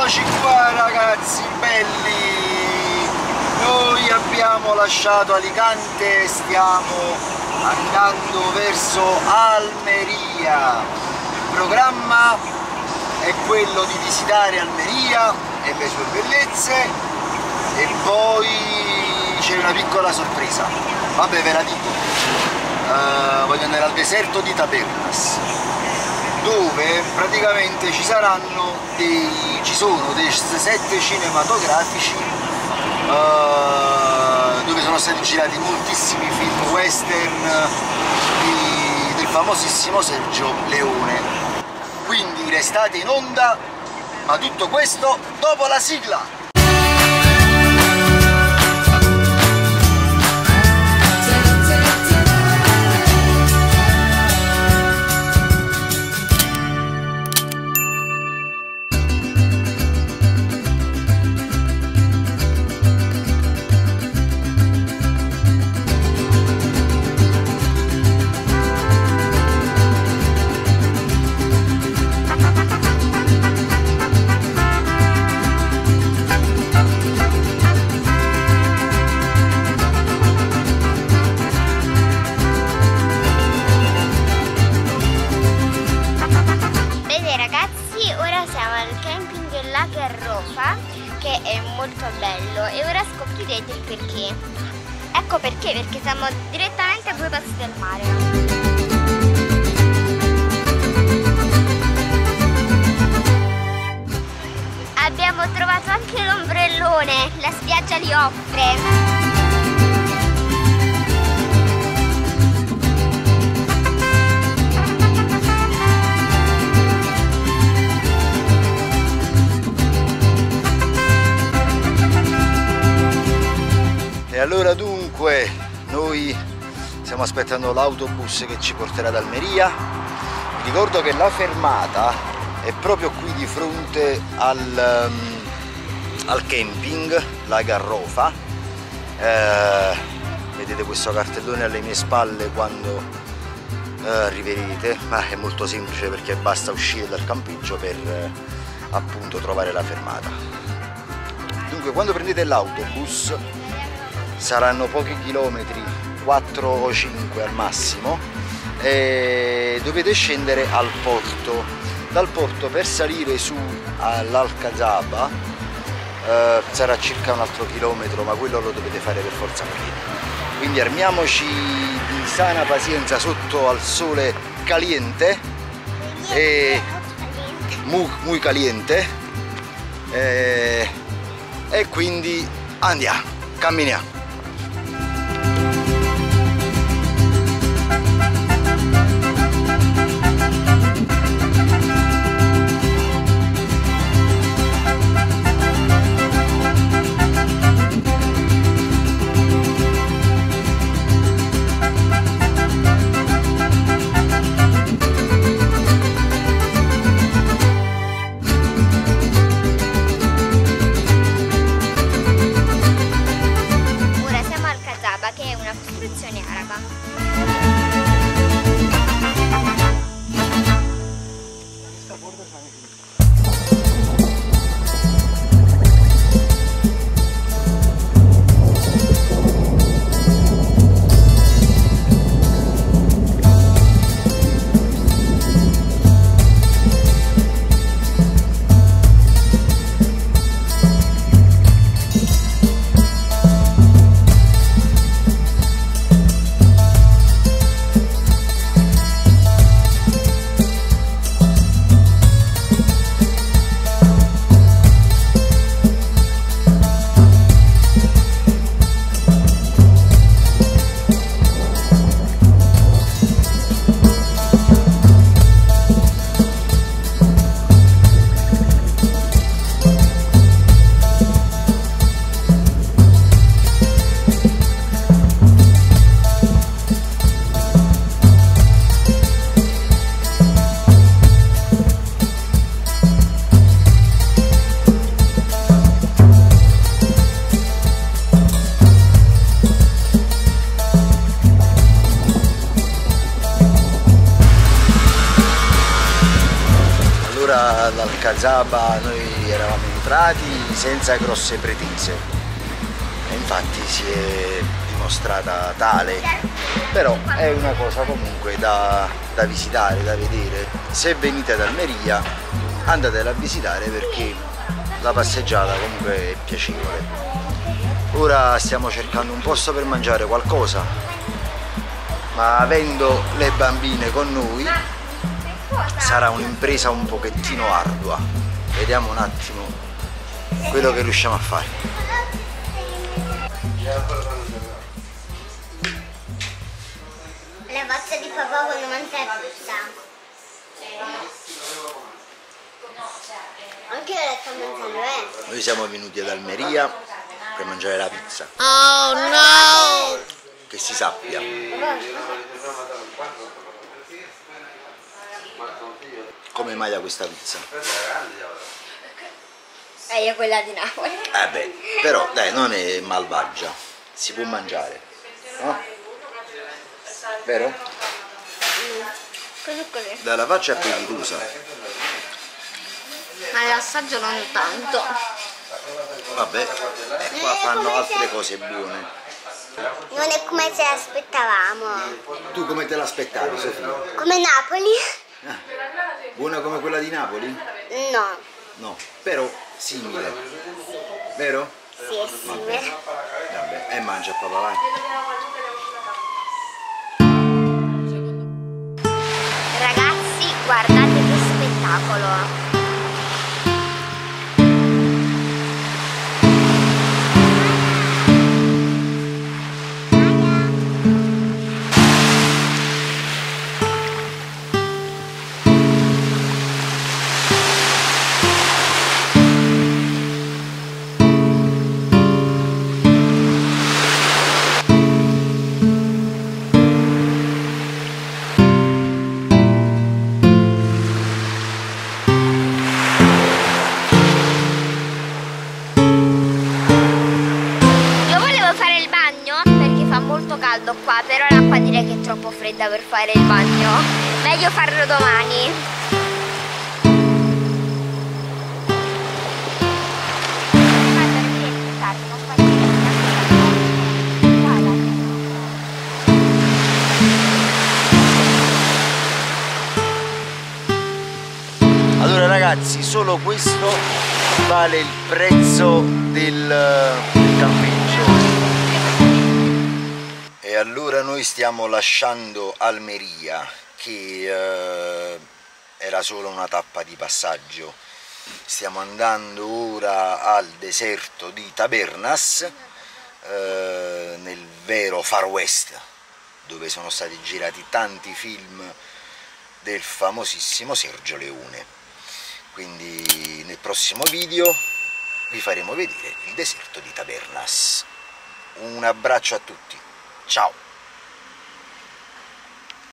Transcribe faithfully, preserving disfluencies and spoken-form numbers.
Eccoci qua ragazzi belli, noi abbiamo lasciato Alicante e stiamo andando verso Almeria. Il programma è quello di visitare Almeria e le sue bellezze e poi c'è una piccola sorpresa, vabbè ve la dico, uh, voglio andare al deserto di Tabernas, dove praticamente ci saranno dei, ci sono dei set cinematografici uh, dove sono stati girati moltissimi film western di, del famosissimo Sergio Leone. Quindi restate in onda, ma tutto questo dopo la sigla! Che è molto bello e ora scoprirete il perché. Ecco perché, perché siamo direttamente a due passi dal mare. Abbiamo trovato anche l'ombrellone, la spiaggia li offre. E allora dunque noi stiamo aspettando l'autobus che ci porterà ad Almeria. Vi ricordo che la fermata è proprio qui di fronte al, um, al camping La Garrofa. Eh, vedete questo cartellone alle mie spalle quando eh, arriverete, ma è molto semplice perché basta uscire dal campeggio per eh, appunto trovare la fermata. Dunque quando prendete l'autobus saranno pochi chilometri, quattro o cinque al massimo, e dovete scendere al porto. Dal porto per salire su all'Alcazaba eh, sarà circa un altro chilometro, ma quello lo dovete fare per forza a piedi. Quindi armiamoci di sana pazienza sotto al sole caliente e muy, muy caliente e, e quindi andiamo, camminiamo. All'Alcazaba noi noi eravamo entrati senza grosse pretese e infatti si è dimostrata tale, però è una cosa comunque da, da visitare, da vedere. Se venite ad Almeria andatela a visitare perché la passeggiata comunque è piacevole. Ora stiamo cercando un posto per mangiare qualcosa, ma avendo le bambine con noi sarà un'impresa un pochettino ardua. Vediamo un attimo quello che riusciamo a fare. La bozza di papà quando mangia la pizza. Anche io la sto mangiando, eh. Noi siamo venuti ad Almeria per mangiare la pizza. Oh no! Che si sappia. Come mai ha questa pizza? E io quella di Napoli. Eh beh, però dai, non è malvagia, si può mangiare, no? Vero? Mm. Così così. Dalla faccia appetitosa. Ma l'assaggio non tanto. Vabbè, e qua fanno altre cose buone. Non è come ce l'aspettavamo. Tu come te l'aspettavi, Sofia? Come Napoli? Ah, buona come quella di Napoli? No. No, però simile. Vero? Sì, è simile. Vabbè, e mangia papà, vai. Ragazzi, guardate che spettacolo. Molto caldo qua, però l'acqua direi che è troppo fredda per fare il bagno. Meglio farlo domani. Allora ragazzi, solo questo vale il prezzo del, del campeggio. E allora noi stiamo lasciando Almeria, che eh, era solo una tappa di passaggio. Stiamo andando ora al deserto di Tabernas, eh, nel vero Far West, dove sono stati girati tanti film del famosissimo Sergio Leone. Quindi nel prossimo video vi faremo vedere il deserto di Tabernas. Un abbraccio a tutti. Ciao!